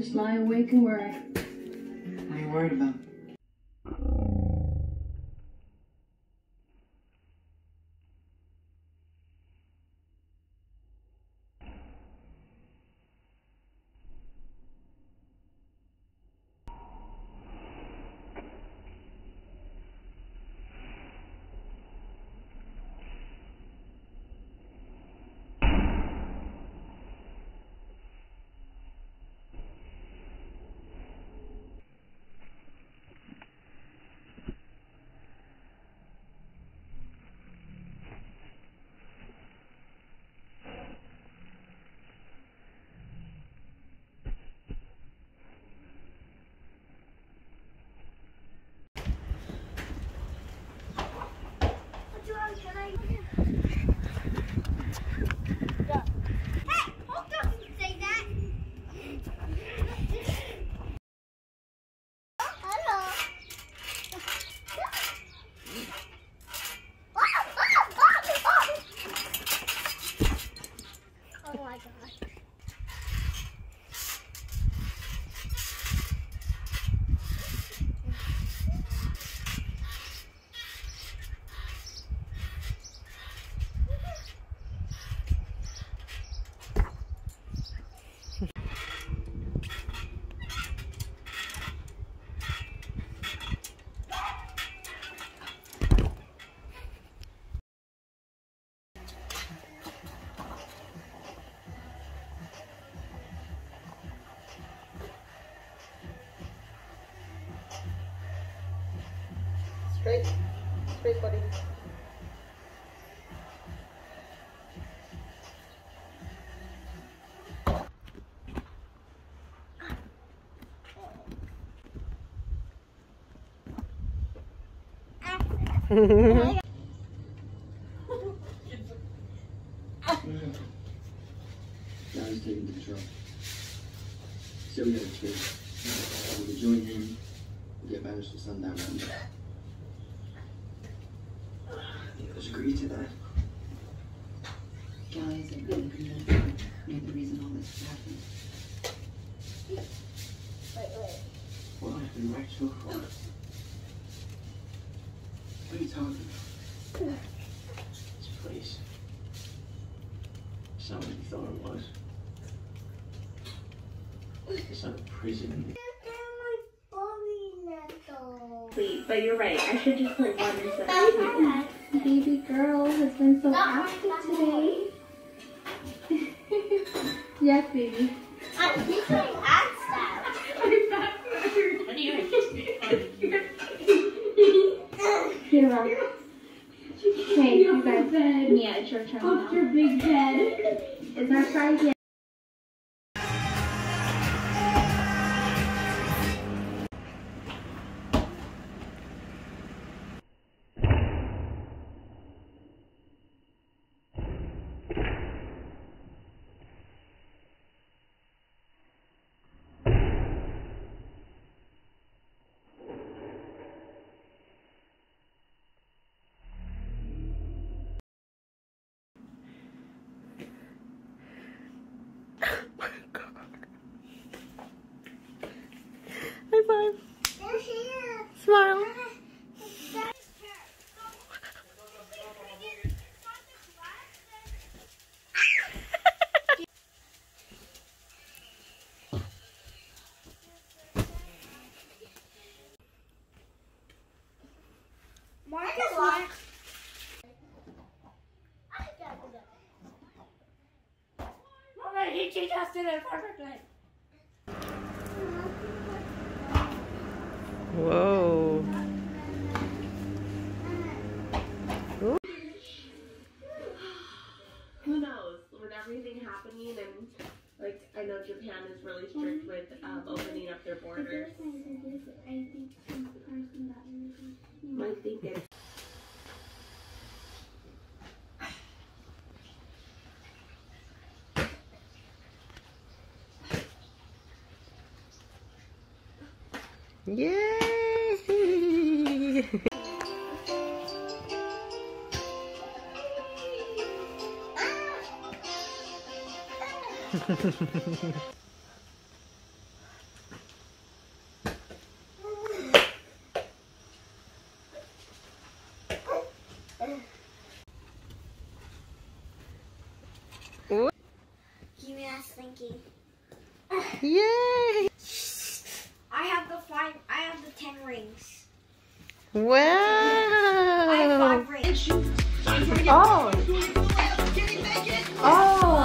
Just lie awake and worry. What are you worried about? Straight, straight, buddy. Now he's taking control. So we have a choice. We can join him, we'll get banished to sundown round. The others agree to that. Guys, I really couldn't know the reason all this happened. What I've been wrecked so far. What are you talking about? This place. It's not what you thought it was. It's not a prison. Wait, but you're right. I should just put one instead of two. Baby girl has been so active today. Yes, baby. I'm teaching act style. What do you mean? Here, Mom. Hey, you guys. Mia, it's your turn now. Your big head. It's our try again. High five. Smile. She just did it perfectly. Whoa. Who knows? With everything happening, and like I know Japan is really strict with opening up their borders. I think it's. Yay! Mikey. Yay! I have the 10 rings. Wow! I have 5 rings. Oh! Oh!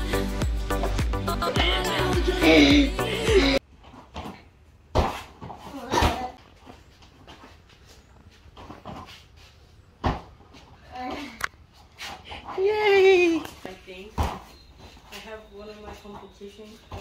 Yay! I think I have one of my competitions for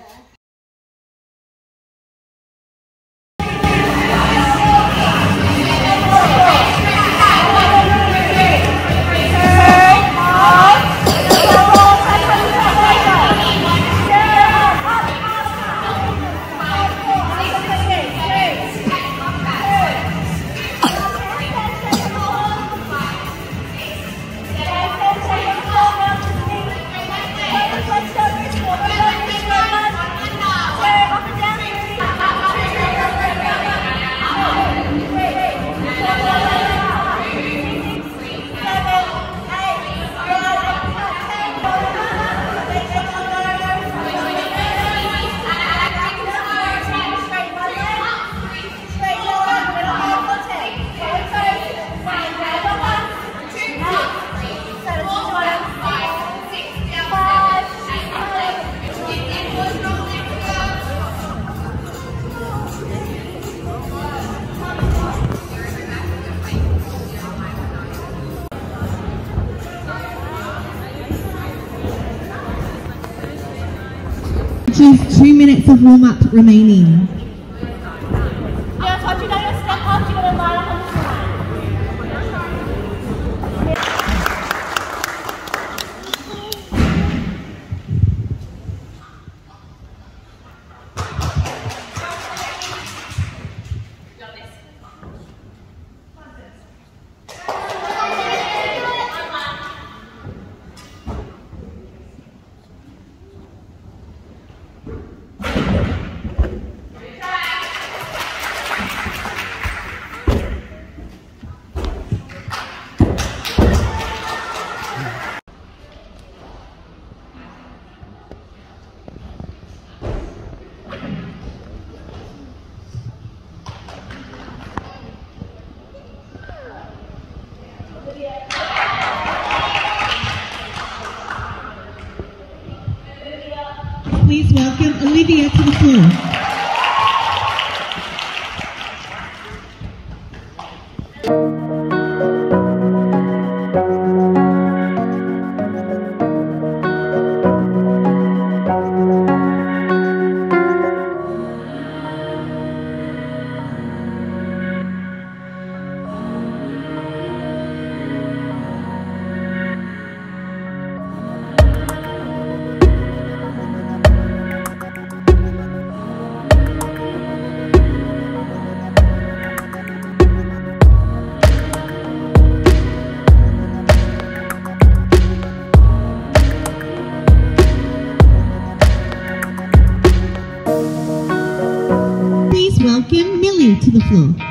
Just 2 minutes of warm-up remaining. Please welcome Olivia to the floor. Please welcome Millie to the floor.